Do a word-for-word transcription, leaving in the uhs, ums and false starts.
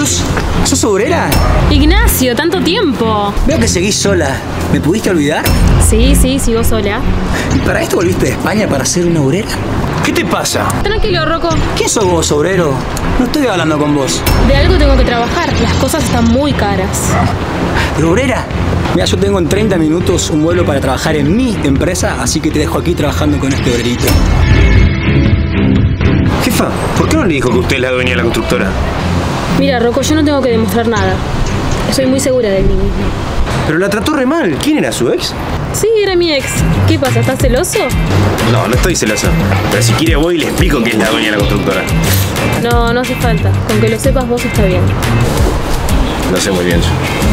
Luz, ¿sos obrera? Ignacio, tanto tiempo. Veo que seguís sola. ¿Me pudiste olvidar? Sí, sí, sigo sola. ¿Y para esto volviste de España para ser una obrera? ¿Qué te pasa? Tranquilo, Rocco. ¿Quién sos vos, obrero? No estoy hablando con vos. De algo tengo que trabajar. Las cosas están muy caras. ¿De obrera? Mira, yo tengo en treinta minutos un vuelo para trabajar en mi empresa, así que te dejo aquí trabajando con este obrerito. Jefa, ¿por qué no le dijo que usted es la dueña de la constructora? Mira, Rocco, yo no tengo que demostrar nada. Soy muy segura de mí misma. Pero la trató re mal. ¿Quién era su ex? Sí, era mi ex. ¿Qué pasa? ¿Estás celoso? No, no estoy celoso. Pero si quiere voy y le explico que es la dueña de la constructora. No, no hace falta. Con que lo sepas vos está bien. Lo sé muy bien yo.